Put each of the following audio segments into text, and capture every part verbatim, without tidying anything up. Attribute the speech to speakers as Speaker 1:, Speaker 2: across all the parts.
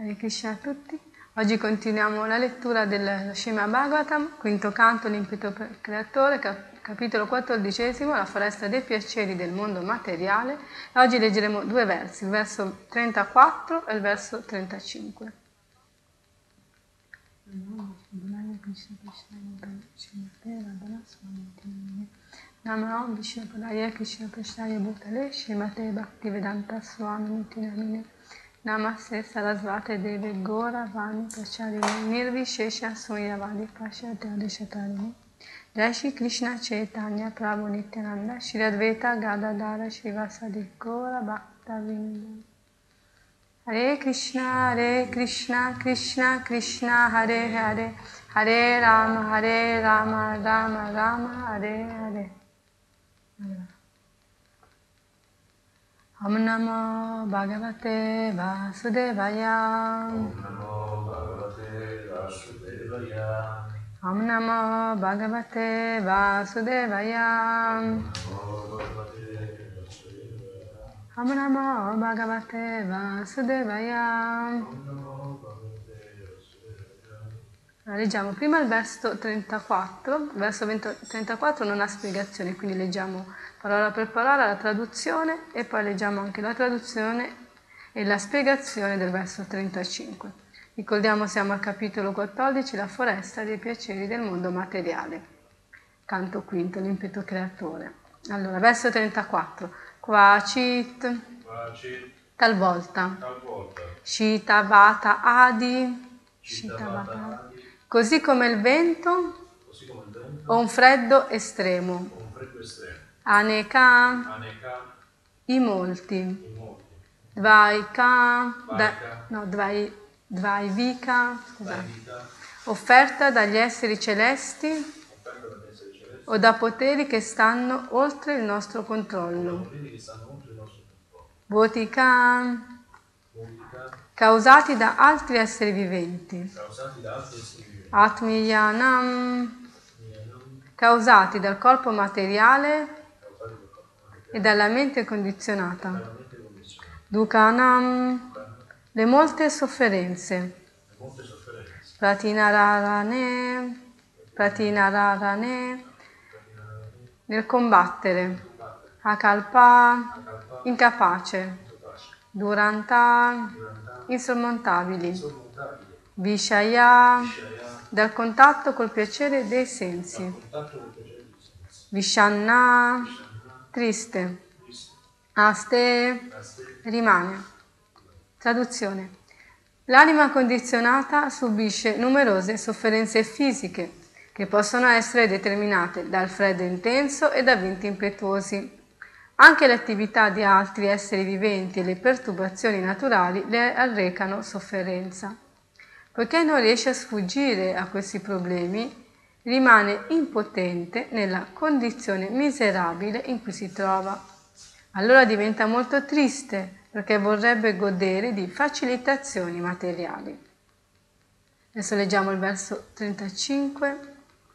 Speaker 1: Hare Krishna a tutti. Oggi continuiamo la lettura del Srimad Bhagavatam, quinto canto, l'impeto creatore, cap- capitolo quattordicesimo, la foresta dei piaceri del mondo materiale. E oggi leggeremo due versi, il verso trentaquattro e il verso trentacinque. Namo Vishnupadaya Krishna Prasthaya Bhutale Srimate Bhaktivedanta Swami Niti Namine Namaste Sarasvate Deve Gora Vani Pracharine Nirvishesha Sunyavadi Pashyate Adishatarini Jai Shri Krishna Chaitanya Prabhu Nityananda Shri Advaita Gadadara Shivasadi Gora Bhakta Vinda Hare Krishna Hare Krishna Krishna Krishna Hare Hare Hare Rama Hare Rama Rama Rama Hare Hare. Om Namo Bhagavate Vasudevaya.
Speaker 2: Om Namo Bhagavate Vasudevaya.
Speaker 1: Om Namo Bhagavate Vasudevaya. Om Namo Bhagavate Vasudevaya. Leggiamo prima il verso trentaquattro, il verso trentaquattro non ha spiegazione, quindi leggiamo parola per parola la traduzione e poi leggiamo anche la traduzione e la spiegazione del verso trentacinque. Ricordiamo, siamo al capitolo quattordici, la foresta dei piaceri del mondo materiale. Canto quinto, l'impeto creatore. Allora, verso trentaquattro. Quacit, talvolta, Shitavata Adi, Shitavata Adi. Così come il vento,
Speaker 2: Così come il vento
Speaker 1: o un freddo estremo.
Speaker 2: o un freddo estremo.
Speaker 1: Aneka,
Speaker 2: Aneka,
Speaker 1: i molti.
Speaker 2: i molti.
Speaker 1: Dvaika, da,
Speaker 2: Vaika,
Speaker 1: no, dvai, Dvaivika, scusate,
Speaker 2: Vaivika,
Speaker 1: offerta dagli esseri celesti
Speaker 2: offerta dagli esseri celesti,
Speaker 1: o da poteri che stanno oltre il nostro controllo.
Speaker 2: poteri che stanno oltre il nostro controllo.
Speaker 1: Botika,
Speaker 2: Multica,
Speaker 1: causati da altri esseri viventi.
Speaker 2: causati da altri esseri viventi.
Speaker 1: Atmiyanam,
Speaker 2: Nianam,
Speaker 1: causati dal corpo materiale
Speaker 2: causati dal corpo materiale
Speaker 1: e dalla mente condizionata.
Speaker 2: e dalla mente condizionata.
Speaker 1: Dukanam, le molte sofferenze.
Speaker 2: Le molte sofferenze.
Speaker 1: Pratinararane, pratinararane, nel combattere. Akalpa,
Speaker 2: Akalpa,
Speaker 1: incapace.
Speaker 2: incapace.
Speaker 1: Duranta,
Speaker 2: Duranta,
Speaker 1: insormontabili.
Speaker 2: insormontabile.
Speaker 1: Vishaya,
Speaker 2: Vishaya,
Speaker 1: dal contatto col piacere dei sensi.
Speaker 2: dal contatto con il piacere dei sensi.
Speaker 1: Vishanna,
Speaker 2: Vishanna,
Speaker 1: triste.
Speaker 2: triste.
Speaker 1: Aste,
Speaker 2: Aste,
Speaker 1: rimane. Traduzione. L'anima condizionata subisce numerose sofferenze fisiche che possono essere determinate dal freddo intenso e da venti impetuosi. Anche le attività di altri esseri viventi e le perturbazioni naturali le arrecano sofferenza. Poiché non riesce a sfuggire a questi problemi, rimane impotente nella condizione miserabile in cui si trova. Allora diventa molto triste perché vorrebbe godere di facilitazioni materiali. Adesso leggiamo il verso trentacinque.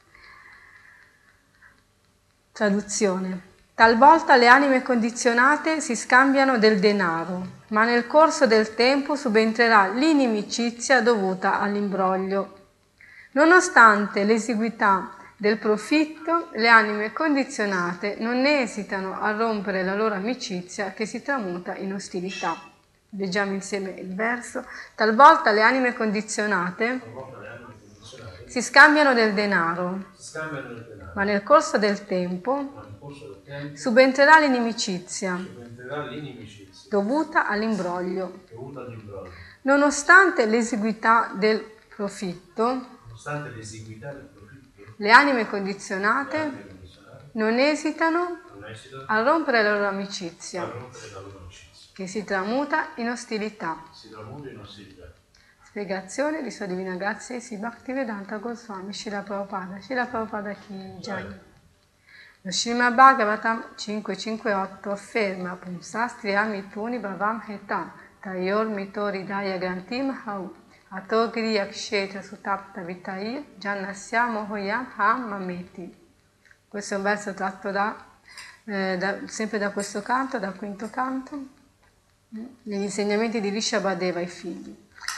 Speaker 1: Traduzione. Talvolta le anime condizionate si scambiano del denaro, ma nel corso del tempo subentrerà l'inimicizia dovuta all'imbroglio. Nonostante l'esiguità del profitto, le anime condizionate non esitano a rompere la loro amicizia che si tramuta in ostilità. Leggiamo insieme il verso. Talvolta le anime condizionate
Speaker 2: talvolta le anime condizionate
Speaker 1: si scambiano del denaro,
Speaker 2: si scambiano il denaro,
Speaker 1: ma nel corso del tempo
Speaker 2: ma nel corso del tempo
Speaker 1: subentrerà l'inimicizia
Speaker 2: subentrerà l'inimicizia
Speaker 1: dovuta all'imbroglio.
Speaker 2: dovuta all'imbroglio.
Speaker 1: Nonostante l'esiguità del profitto,
Speaker 2: Nonostante l'esiguità del profitto,
Speaker 1: le anime
Speaker 2: le
Speaker 1: condizionate
Speaker 2: anime condizionate
Speaker 1: non esitano
Speaker 2: non esitano
Speaker 1: a rompere la loro
Speaker 2: a
Speaker 1: amicizia,
Speaker 2: rompere la loro amicizia,
Speaker 1: che si tramuta in ostilità.
Speaker 2: si tramuta in ostilità.
Speaker 1: Spiegazione di Sua Divina Grazia Sri Bhaktivedanta Goswami Srila Prabhupada, Srila Prabhupada Ki Jai. Lo Srimad Bhagavatam cinquecentocinquantotto afferma Pumsastri Amituni Bhavam Hetam Tayor Mitori Daya Grantim Hau Atogri Yakshetra Sutapta Vitai Jannasya Mohoyam Ham Mameti. Questo è un verso tratto da, eh, da, sempre da questo canto, dal quinto canto, negli insegnamenti di Rishabhadeva ai figli.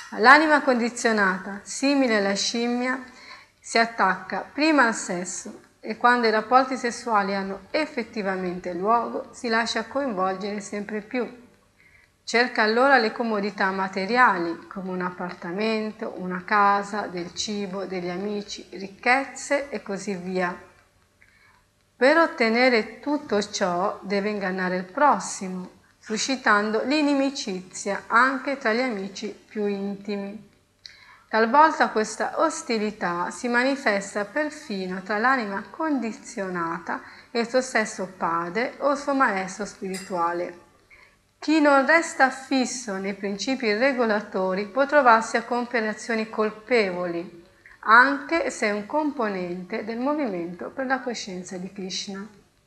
Speaker 1: L'anima condizionata, simile alla scimmia, si attacca prima al sesso e quando i rapporti sessuali hanno effettivamente luogo si lascia coinvolgere sempre più. Cerca allora le comodità materiali come un appartamento, una casa, del cibo, degli amici, ricchezze e così via. Per ottenere tutto ciò deve ingannare il prossimo, suscitando l'inimicizia anche tra gli amici più intimi. Talvolta questa ostilità si manifesta perfino tra l'anima condizionata e il suo stesso padre o il suo maestro spirituale. Chi non resta fisso nei principi regolatori può trovarsi a compiere azioni colpevoli, anche se è un componente del movimento per la coscienza di Krishna.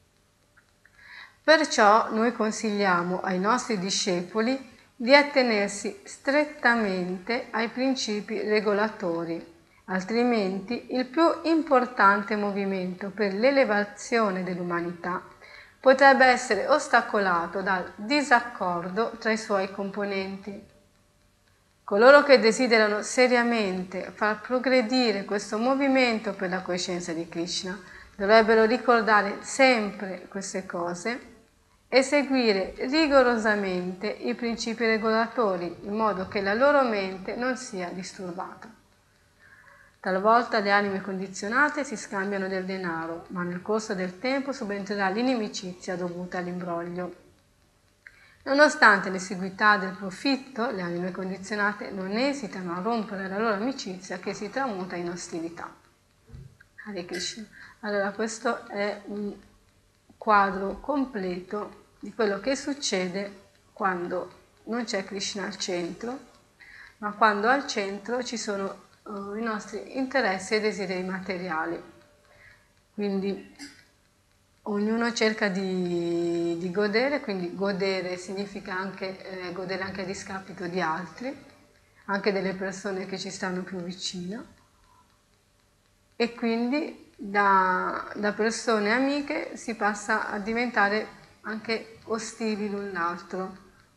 Speaker 1: Perciò noi consigliamo ai nostri discepoli di attenersi strettamente ai principi regolatori, altrimenti il più importante movimento per l'elevazione dell'umanità potrebbe essere ostacolato dal disaccordo tra i suoi componenti. Coloro che desiderano seriamente far progredire questo movimento per la coscienza di Krishna dovrebbero ricordare sempre queste cose e seguire rigorosamente i principi regolatori in modo che la loro mente non sia disturbata. Talvolta le anime condizionate si scambiano del denaro, ma nel corso del tempo subentrerà l'inimicizia dovuta all'imbroglio. Nonostante l'esiguità del profitto, le anime condizionate non esitano a rompere la loro amicizia che si tramuta in ostilità. Hare Krishna. Allora, questo è un quadro completo di quello che succede quando non c'è Krishna al centro, ma quando al centro ci sono uh, i nostri interessi e desideri materiali. Quindi ognuno cerca di, di godere, quindi godere significa anche eh, godere anche a discapito di altri, anche delle persone che ci stanno più vicino, e quindi da, da persone amiche si passa a diventare anche ostili l'un l'altro.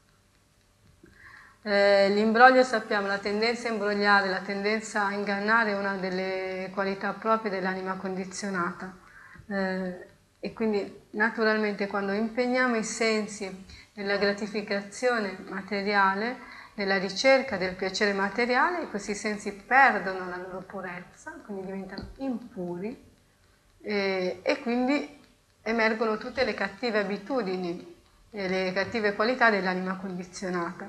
Speaker 1: Eh, l'imbroglio, sappiamo, la tendenza a imbrogliare, la tendenza a ingannare è una delle qualità proprie dell'anima condizionata. Eh, e quindi naturalmente quando impegniamo i sensi nella gratificazione materiale, nella ricerca del piacere materiale, questi sensi perdono la loro purezza, quindi diventano impuri eh, e quindi emergono tutte le cattive abitudini e le cattive qualità dell'anima condizionata.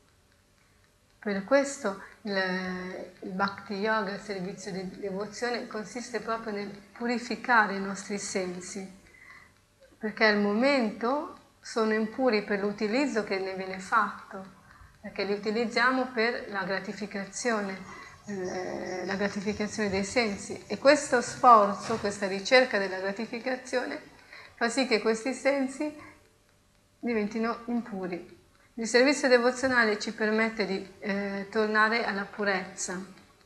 Speaker 1: Per questo il, il Bhakti Yoga, il servizio di devozione, consiste proprio nel purificare i nostri sensi, perché al momento sono impuri per l'utilizzo che ne viene fatto, perché li utilizziamo per la gratificazione, eh, la gratificazione dei sensi, e questo sforzo, questa ricerca della gratificazione fa sì che questi sensi diventino impuri. Il servizio devozionale ci permette di eh, tornare alla purezza.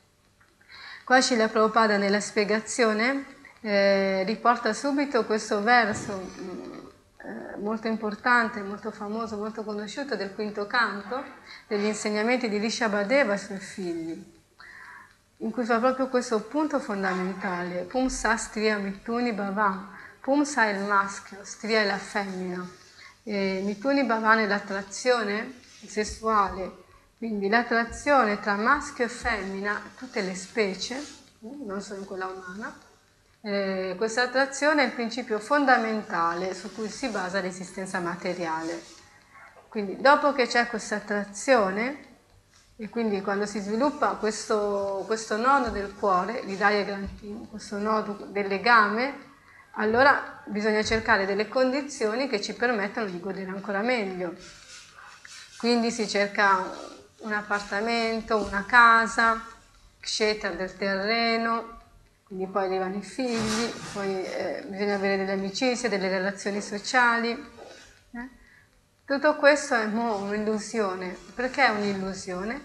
Speaker 1: Qua Srila Prabhupada nella spiegazione eh, riporta subito questo verso mh, eh, molto importante, molto famoso, molto conosciuto del quinto canto degli insegnamenti di Rishabhadeva ai suoi figli, in cui fa proprio questo punto fondamentale: Pumsa striya mituni bhavam. Pumsa è il maschio, striya è la femmina. E mituni bhavan è l'attrazione sessuale, quindi l'attrazione tra maschio e femmina, tutte le specie, non solo in quella umana. Eh, questa attrazione è il principio fondamentale su cui si basa l'esistenza materiale. Quindi dopo che c'è questa attrazione, e quindi quando si sviluppa questo, questo nodo del cuore, l'Hridaya Granthini, questo nodo del legame, allora bisogna cercare delle condizioni che ci permettano di godere ancora meglio. Quindi si cerca un appartamento, una casa, kshetra del terreno, quindi poi arrivano i figli, poi eh, bisogna avere delle amicizie, delle relazioni sociali. Eh? Tutto questo è mo un'illusione. Perché è un'illusione?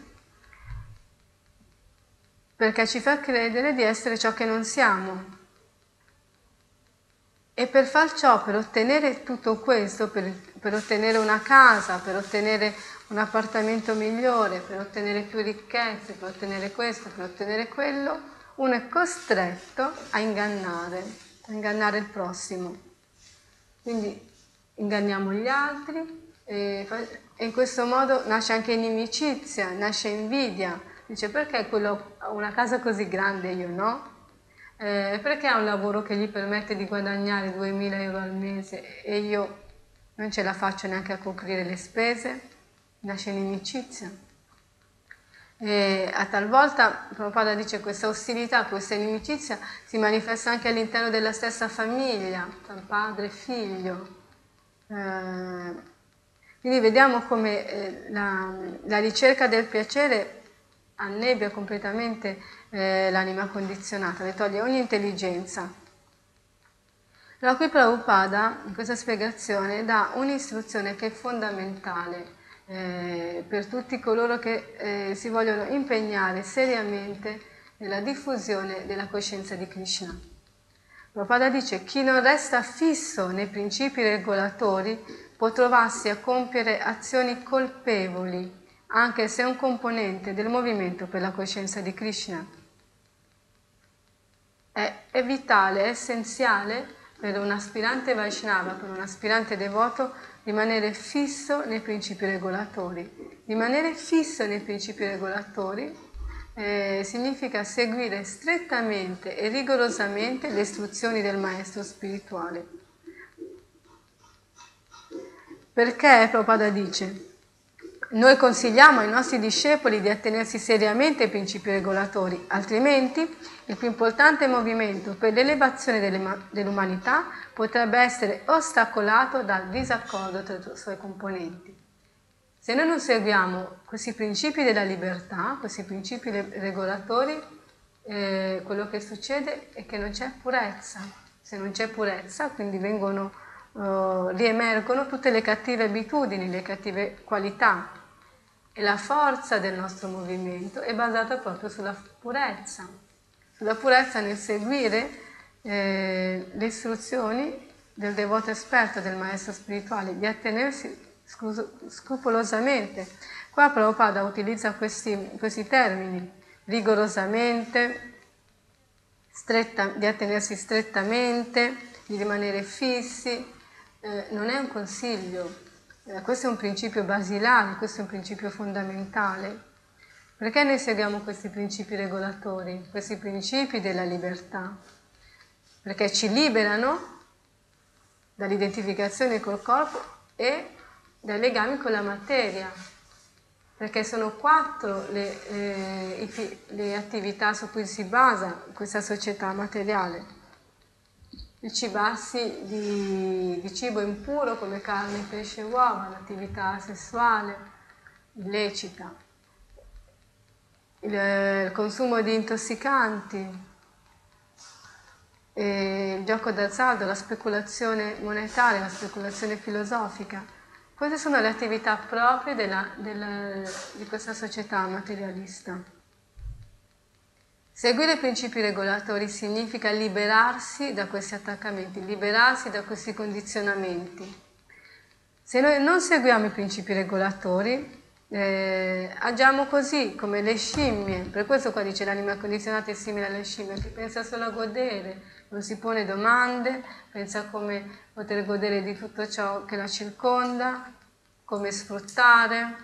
Speaker 1: Perché ci fa credere di essere ciò che non siamo. E per far ciò, per ottenere tutto questo, per, per ottenere una casa, per ottenere un appartamento migliore, per ottenere più ricchezze, per ottenere questo, per ottenere quello, uno è costretto a ingannare, a ingannare il prossimo. Quindi inganniamo gli altri e, e in questo modo nasce anche inimicizia, nasce invidia. Dice: perché quello ha una casa così grande e io no? Eh, perché ha un lavoro che gli permette di guadagnare duemila euro al mese e io non ce la faccio neanche a coprire le spese? Nasce inimicizia. E a talvolta, Prabhupada dice, questa ostilità, questa inimicizia si manifesta anche all'interno della stessa famiglia, tra padre e figlio. Eh, quindi vediamo come eh, la, la ricerca del piacere annebbia completamente eh, l'anima condizionata, le toglie ogni intelligenza. Allora qui Prabhupada, in questa spiegazione, dà un'istruzione che è fondamentale eh, per tutti coloro che eh, si vogliono impegnare seriamente nella diffusione della coscienza di Krishna. Prabhupada dice: chi non resta fisso nei principi regolatori può trovarsi a compiere azioni colpevoli, anche se è un componente del movimento per la coscienza di Krishna. È, è vitale, è essenziale per un aspirante Vaishnava, per un aspirante devoto, rimanere fisso nei principi regolatori. Rimanere fisso nei principi regolatori eh, significa seguire strettamente e rigorosamente le istruzioni del maestro spirituale. Perché Prabhupada dice: noi consigliamo ai nostri discepoli di attenersi seriamente ai principi regolatori, altrimenti il più importante movimento per l'elevazione dell'umanità potrebbe essere ostacolato dal disaccordo tra i suoi componenti. Se noi non seguiamo questi principi della libertà, questi principi regolatori, eh, quello che succede è che non c'è purezza. Se non c'è purezza, quindi vengono, uh, riemergono tutte le cattive abitudini, le cattive qualità. E la forza del nostro movimento è basata proprio sulla purezza, sulla purezza nel seguire eh, le istruzioni del devoto esperto, del maestro spirituale, di attenersi scrupolosamente. Qua Prabhupada utilizza questi, questi termini: rigorosamente, stretta, di attenersi strettamente, di rimanere fissi. Eh, non è un consiglio. Eh, questo è un principio basilare, questo è un principio fondamentale. Perché noi seguiamo questi principi regolatori, questi principi della libertà? Perché ci liberano dall'identificazione col corpo e dai legami con la materia. Perché sono quattro le, eh, le attività su cui si basa questa società materiale. Il cibarsi di, di cibo impuro come carne, pesce e uova, l'attività sessuale illecita, il, il consumo di intossicanti, e il gioco d'azzardo, la speculazione monetaria, la speculazione filosofica. Queste sono le attività proprie della, della, di questa società materialista. Seguire i principi regolatori significa liberarsi da questi attaccamenti, liberarsi da questi condizionamenti. Se noi non seguiamo i principi regolatori, eh, agiamo così, come le scimmie. Per questo qua dice: l'anima condizionata è simile alle scimmie, che pensa solo a godere, non si pone domande, pensa a come poter godere di tutto ciò che la circonda, come sfruttare,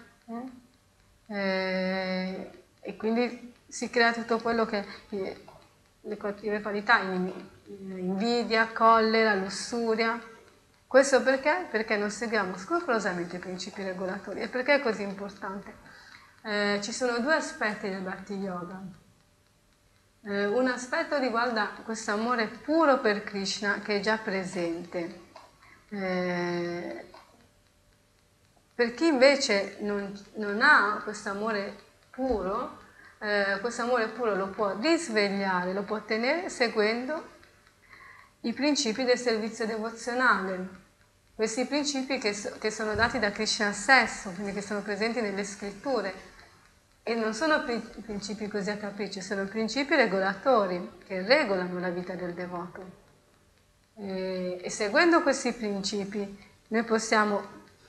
Speaker 1: eh, e quindi si crea tutto quello che eh, le cattive qualità, invidia, collera, lussuria. Questo perché? Perché non seguiamo scrupolosamente i principi regolatori. E perché è così importante? Eh, ci sono due aspetti del Bhakti Yoga. Eh, un aspetto riguarda questo amore puro per Krishna che è già presente. Eh, per chi invece non, non ha questo amore puro, eh, questo amore puro lo può risvegliare, lo può ottenere seguendo i principi del servizio devozionale. Questi principi che, so, che sono dati da Krishna stesso, quindi che sono presenti nelle scritture. E non sono principi così a capriccio, sono principi regolatori che regolano la vita del devoto. E, e seguendo questi principi noi possiamo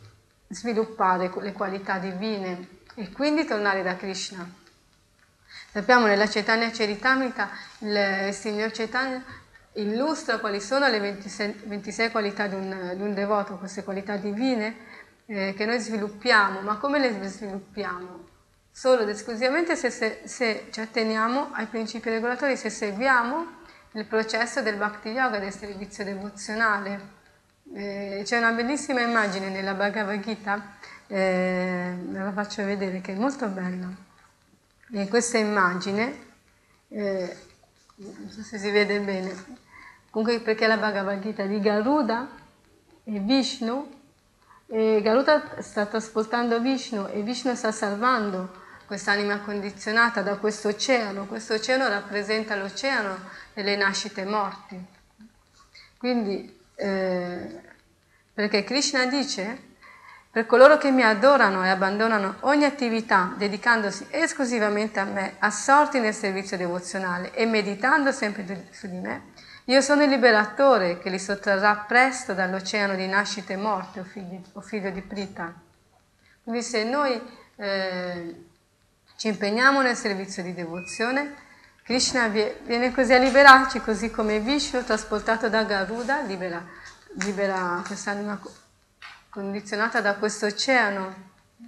Speaker 1: sviluppare le qualità divine e quindi tornare da Krishna. Sappiamo nella Chaitanya Charitamrita il signor Chaitanya illustra quali sono le ventisei, ventisei qualità di un, di un devoto, queste qualità divine eh, che noi sviluppiamo, ma come le sviluppiamo? Solo ed esclusivamente se, se, se ci atteniamo ai principi regolatori, se seguiamo il processo del Bhakti Yoga, del servizio devozionale. Eh, c'è una bellissima immagine nella Bhagavad Gita, eh, ve la faccio vedere, che è molto bella. In questa immagine, eh, non so se si vede bene, comunque perché la Bhagavad Gita di Garuda e Vishnu, e Garuda sta trasportando Vishnu e Vishnu sta salvando quest'anima condizionata da questo oceano. Questo oceano rappresenta l'oceano delle nascite e morti. Quindi, eh, perché Krishna dice, per coloro che mi adorano e abbandonano ogni attività, dedicandosi esclusivamente a me, assorti nel servizio devozionale e meditando sempre su di me, io sono il liberatore che li sottrarrà presto dall'oceano di nascite e morte, o figlio, o figlio di Prita. Quindi se noi eh, ci impegniamo nel servizio di devozione, Krishna viene così a liberarci, così come Vishnu, trasportato da Garuda, libera, libera quest'anima condizionata da questo oceano.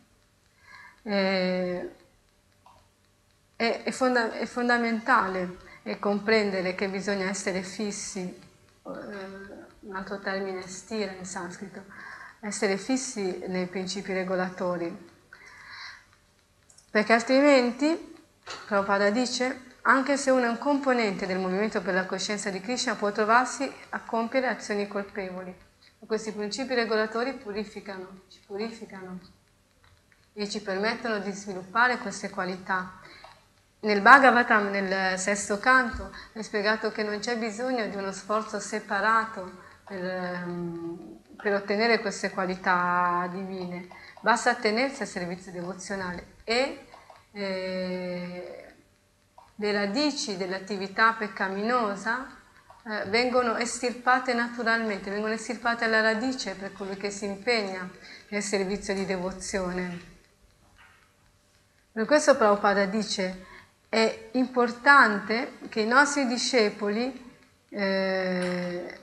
Speaker 1: Eh, è, è, fonda, è fondamentale è comprendere che bisogna essere fissi, eh, un altro termine è stira in sanscrito, essere fissi nei principi regolatori. Perché altrimenti, Prabhupada dice, anche se uno è un componente del movimento per la coscienza di Krishna, può trovarsi a compiere azioni colpevoli. Questi principi regolatori purificano, ci purificano e ci permettono di sviluppare queste qualità. Nel Bhagavatam, nel sesto canto, è spiegato che non c'è bisogno di uno sforzo separato per, per ottenere queste qualità divine. Basta attenersi al servizio devozionale e eh, le radici dell'attività peccaminosa eh, vengono estirpate naturalmente, vengono estirpate alla radice per colui che si impegna nel servizio di devozione. Per questo Prabhupada dice è importante che i nostri discepoli, eh,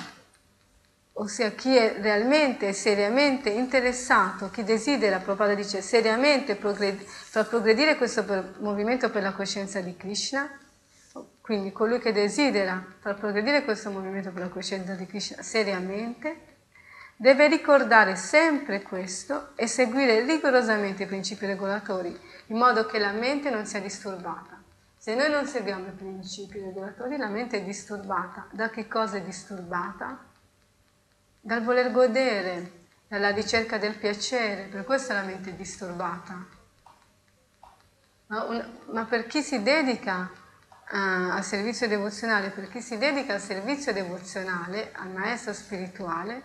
Speaker 1: ossia chi è realmente, seriamente interessato, chi desidera, Prabhupada dice, seriamente progred- far progredire questo per, movimento per la coscienza di Krishna, quindi colui che desidera far progredire questo movimento per la coscienza di Krishna seriamente, deve ricordare sempre questo e seguire rigorosamente i principi regolatori, in modo che la mente non sia disturbata. Se noi non seguiamo i principi regolatori, la mente è disturbata. Da che cosa è disturbata? Dal voler godere, dalla ricerca del piacere, per questo la mente è disturbata. Ma, un, ma per chi si dedica uh, al servizio devozionale, per chi si dedica al servizio devozionale, al maestro spirituale,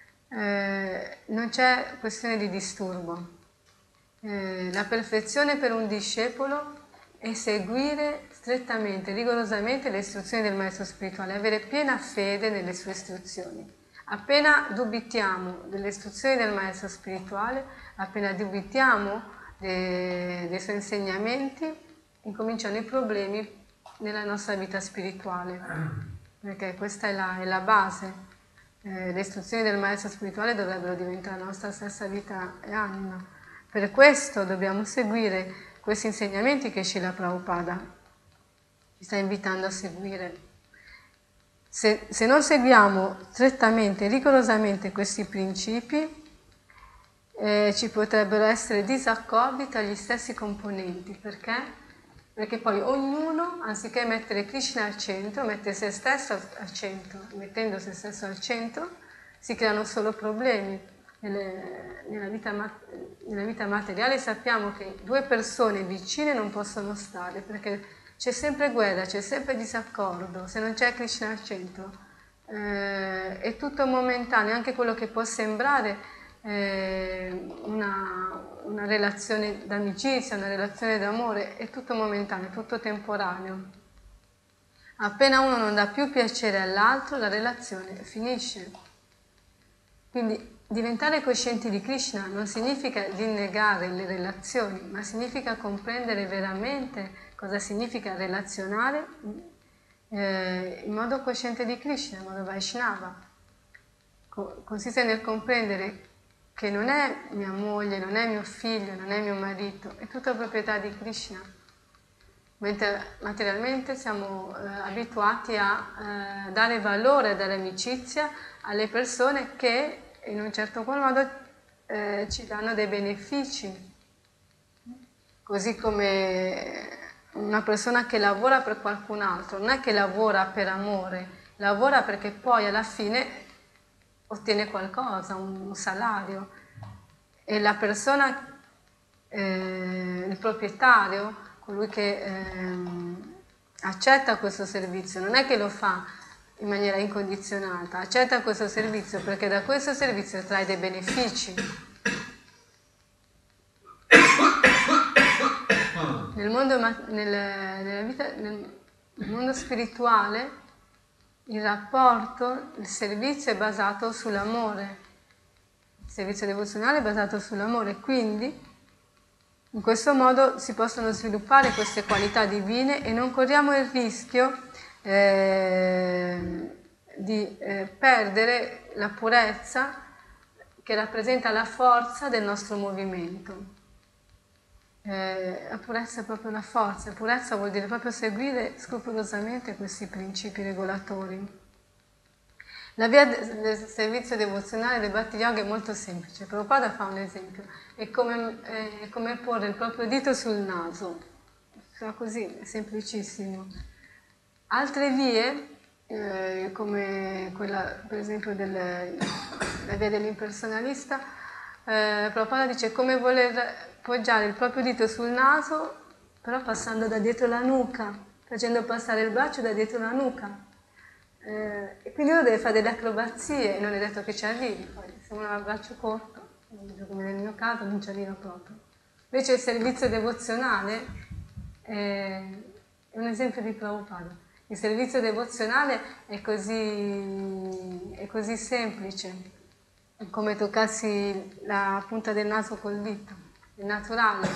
Speaker 1: eh, non c'è questione di disturbo. Eh, la perfezione per un discepolo è seguire strettamente, rigorosamente le istruzioni del maestro spirituale, avere piena fede nelle sue istruzioni. Appena dubitiamo delle istruzioni del maestro spirituale, appena dubitiamo de, dei suoi insegnamenti, incominciano i problemi nella nostra vita spirituale, perché questa è la, è la base. Eh, le istruzioni del maestro spirituale dovrebbero diventare la nostra stessa vita e anima. Per questo dobbiamo seguire questi insegnamenti che Srila Prabhupada ci sta invitando a seguire. Se, se non seguiamo strettamente, rigorosamente questi principi, eh, ci potrebbero essere disaccordi tra gli stessi componenti. Perché? Perché poi ognuno, anziché mettere Krishna al centro, mette se stesso al centro. Mettendo se stesso al centro, si creano solo problemi. Nelle, nella, vita, nella vita materiale sappiamo che due persone vicine non possono stare, perché c'è sempre guerra, c'è sempre disaccordo, se non c'è Krishna al centro. Eh, è tutto momentaneo, anche quello che può sembrare eh, una, una relazione d'amicizia, una relazione d'amore, è tutto momentaneo, è tutto temporaneo. Appena uno non dà più piacere all'altro, la relazione finisce. Quindi diventare coscienti di Krishna non significa rinnegare le relazioni, ma significa comprendere veramente cosa significa relazionare eh, in modo cosciente di Krishna, in modo Vaishnava. Co- consiste nel comprendere che non è mia moglie, non è mio figlio, non è mio marito, è tutta proprietà di Krishna. Mentre materialmente siamo eh, abituati a eh, dare valore, a dare amicizia alle persone che in un certo qual modo eh, ci danno dei benefici. Così come una persona che lavora per qualcun altro, non è che lavora per amore, lavora perché poi alla fine ottiene qualcosa, un salario. E la persona, eh, il proprietario, colui che eh, accetta questo servizio, non è che lo fa in maniera incondizionata, accetta questo servizio perché da questo servizio trae dei benefici. Nel mondo, nel, nella vita, nel mondo spirituale il rapporto, il servizio è basato sull'amore, il servizio devozionale è basato sull'amore, quindi in questo modo si possono sviluppare queste qualità divine e non corriamo il rischio eh, di eh, perdere la purezza che rappresenta la forza del nostro movimento. Eh, la purezza è proprio la forza, purezza vuol dire proprio seguire scrupolosamente questi principi regolatori. La via del servizio devozionale del Bhakti Yoga è molto semplice. Prabhupada fa un esempio, è come, è come porre il proprio dito sul naso, fa così, è semplicissimo. Altre vie, eh, come quella per esempio del, la via dell'impersonalista, eh, Prabhupada dice come voler poggiare il proprio dito sul naso, però passando da dietro la nuca, facendo passare il braccio da dietro la nuca. Eh, e quindi uno deve fare delle acrobazie e non è detto che ci arrivi, poi se uno ha il braccio corto, come nel mio caso, non ci arriva proprio. Invece il servizio devozionale è, è un esempio di Prabhupada. Il servizio devozionale è così, è così semplice, è come toccassi la punta del naso col dito, è naturale.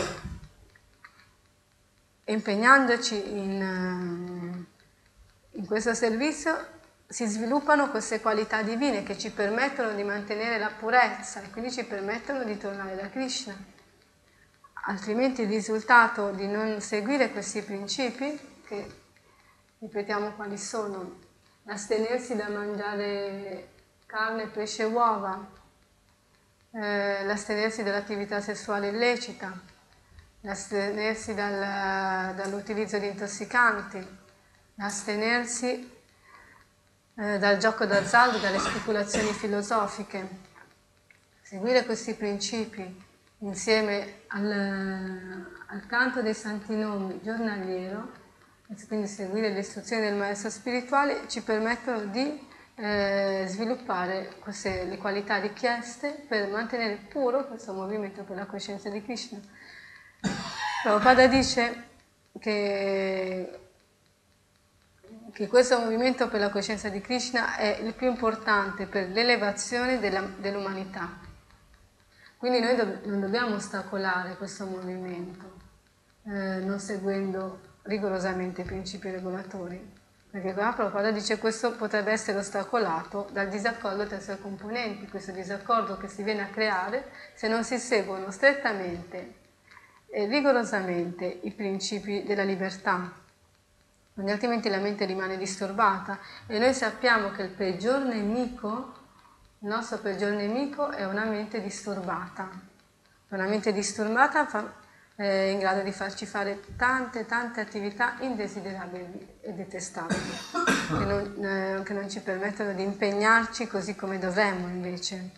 Speaker 1: E impegnandoci in... In questo servizio si sviluppano queste qualità divine che ci permettono di mantenere la purezza e quindi ci permettono di tornare da Krishna. Altrimenti il risultato di non seguire questi principi, che ripetiamo quali sono, l'astenersi da mangiare carne, pesce e uova, eh, l'astenersi dall'attività sessuale illecita, l'astenersi dal, dall'utilizzo di intossicanti, astenersi eh, dal gioco d'azzardo, dalle speculazioni filosofiche. Seguire questi principi insieme al, al canto dei santi nomi giornaliero, quindi seguire le istruzioni del maestro spirituale, ci permettono di eh, sviluppare queste, le qualità richieste per mantenere puro questo movimento per la coscienza di Krishna. Prabhupada dice che che questo movimento per la coscienza di Krishna è il più importante per l'elevazione della, dell'umanità. Quindi noi do, non dobbiamo ostacolare questo movimento, eh, non seguendo rigorosamente i principi regolatori, perché qua Prabhupada dice che questo potrebbe essere ostacolato dal disaccordo tra i suoi componenti, questo disaccordo che si viene a creare se non si seguono strettamente e rigorosamente i principi della libertà. Altrimenti la mente rimane disturbata e noi sappiamo che il peggior nemico, il nostro peggior nemico è una mente disturbata. Una mente disturbata fa, è in grado di farci fare tante tante attività indesiderabili e detestabili, che non, eh, che non ci permettono di impegnarci così come dovremmo invece.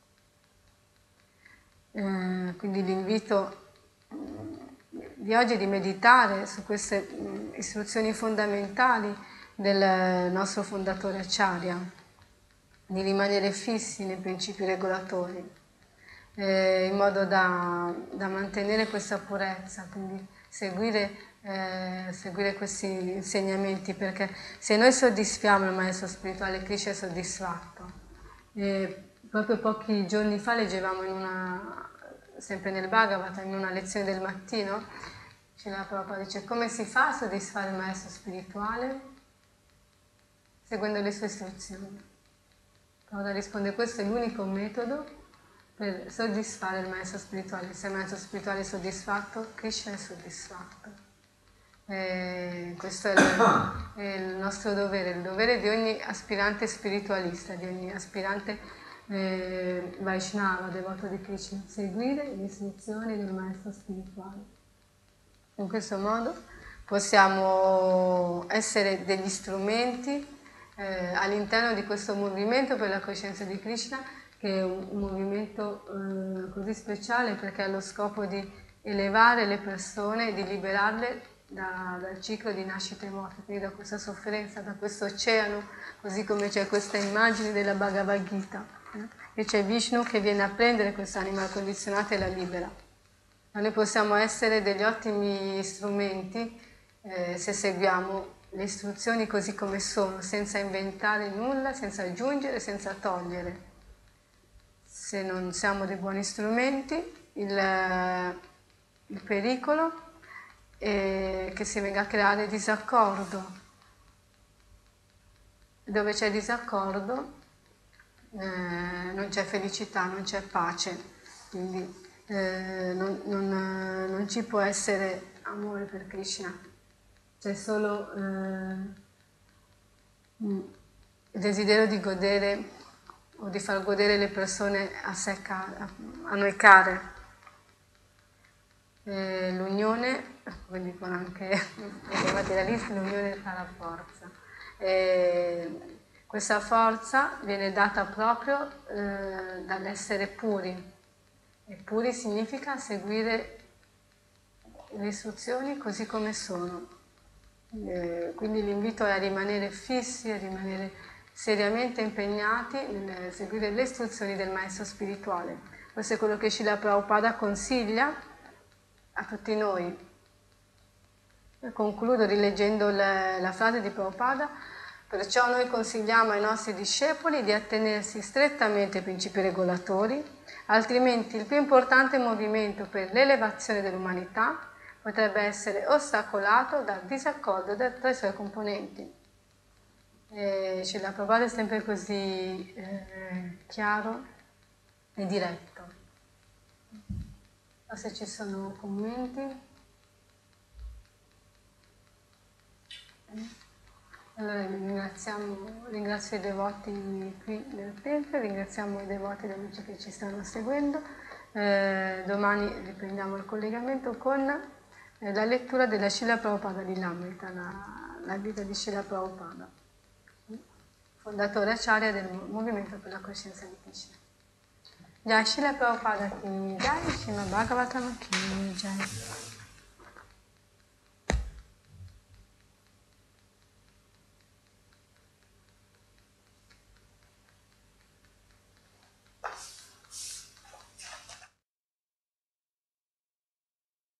Speaker 1: Eh, quindi l'invito di oggi è di meditare su queste mh, istruzioni fondamentali del nostro fondatore Acharya, di rimanere fissi nei principi regolatori, eh, in modo da, da mantenere questa purezza, quindi seguire, eh, seguire questi insegnamenti, perché se noi soddisfiamo il maestro spirituale, Krishna è soddisfatto. E proprio pochi giorni fa leggevamo in una, sempre nel Bhagavata, in una lezione del mattino, Srila Prabhupada dice: come si fa a soddisfare il maestro spirituale? Seguendo le sue istruzioni. Prabhupada risponde: questo è l'unico metodo per soddisfare il maestro spirituale. Se il maestro spirituale è soddisfatto, Krishna è soddisfatto. E questo è il, è il nostro dovere, il dovere di ogni aspirante spiritualista, di ogni aspirante eh, Vaishnava, devoto di Krishna, seguire le istruzioni del maestro spirituale. In questo modo possiamo essere degli strumenti eh, all'interno di questo movimento per la coscienza di Krishna, che è un, un movimento eh, così speciale perché ha lo scopo di elevare le persone e di liberarle da, dal ciclo di nascita e morte, quindi da questa sofferenza, da questo oceano, così come c'è questa immagine della Bhagavad Gita, eh? E c'è Vishnu che viene a prendere quest'anima condizionata e la libera. Ma noi possiamo essere degli ottimi strumenti eh, se seguiamo le istruzioni così come sono, senza inventare nulla, senza aggiungere, senza togliere. Se non siamo dei buoni strumenti, il, il pericolo è che si venga a creare disaccordo. Dove c'è disaccordo eh, non c'è felicità, non c'è pace, quindi eh, non, non, non ci può essere amore per Krishna, c'è solo eh, il desiderio di godere o di far godere le persone a, sé, a noi care. Eh, l'unione, come dicono anche i materialisti, l'unione fa la forza. E questa forza viene data proprio eh, dall'essere puri, e puri significa seguire le istruzioni così come sono. Eh, quindi l'invito è a rimanere fissi, a rimanere seriamente impegnati nel seguire le istruzioni del maestro spirituale. Questo è quello che Srila Prabhupada consiglia a tutti noi. Concludo rileggendo la, la frase di Prabhupada: perciò noi consigliamo ai nostri discepoli di attenersi strettamente ai principi regolatori, altrimenti il più importante movimento per l'elevazione dell'umanità potrebbe essere ostacolato dal disaccordo tra i suoi componenti. E Srila Prabhupada è sempre così eh, chiaro e diretto. Non so se ci sono commenti. Allora ringraziamo, ringrazio i devoti qui del tempio, ringraziamo i devoti e gli amici che ci stanno seguendo. Eh, domani riprendiamo il collegamento con eh, la lettura della Srila Prabhupada Lilamrita, la, la vita di Srila Prabhupada, fondatore acharya del movimento per la coscienza di Krishna. Jai Srila Prabhupada ki Jai, Srimad Bhagavatam ki Jai.